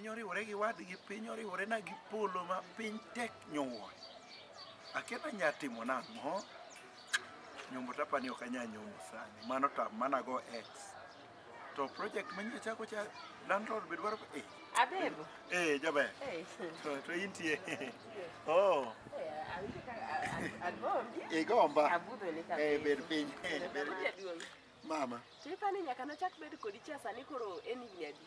piny oriwore gi wadgi, piny oriwore na gi polo ma piny tek nyuol. Akena nyatimo nang'o? Nyombo tapani ok anya nyombo sani. Mano to mana go X. To project manya chako cha landlord be dwaro Abebo. Jaber. To intie. Oh. Agombi. Gomba. Abudho ni ka. Bed piny. Bed. Mama. Tipani nyaka nachak bed kodi cha sani koro en higni adi?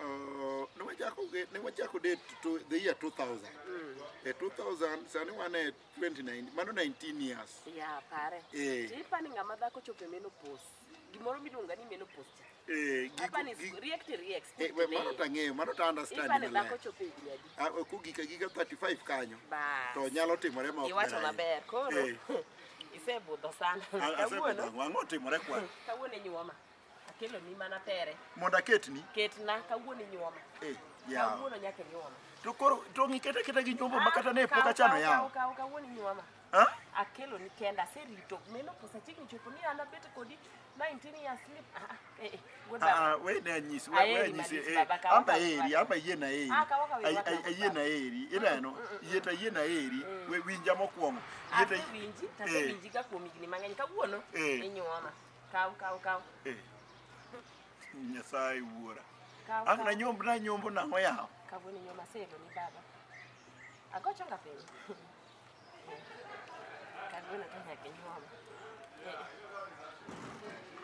Ne wachako date to the year 2000. 2000 sani wan e 2019, mano 19 years. Ya pare. Tipani ng'ama dhako chope menopause. Gimoro miluonga ni menopause cha. Apani react. Mano tang'eyo, mano ta understand. Ipani dhako chope higni adi? Kugika 35 kanyo. Ba. To nyalo timore ma ok. Iwacho maber koro. Isebudho sana. Kawuono ang'o timore kwa? Kawuono nyuoma. Akelo ni mana pere. Mondo aketni? Ketna kawuono nyuoma. Kawuono nyaka nyuoma. To koro to ngikete keta gi nyombo makata ne pok achano yawo. Kawuono nyuoma. Akelo ni kenda serito menopause chiegni chopo ni an abet kodi 19 years sleep. We ne anyisi, we anyisi amba yie na eri. Ayie na eri. Ineno, yie na eri. We winja mokwongo. Winji ka kuom higni mang'eny kawuono inyuoma. Kaw. Nyasaye wuora. Ang na nyombo nang'o yawo? Kawuono nyuoma selo ni baba. Agochonga piny. Kawuono to nyaka nyuoma.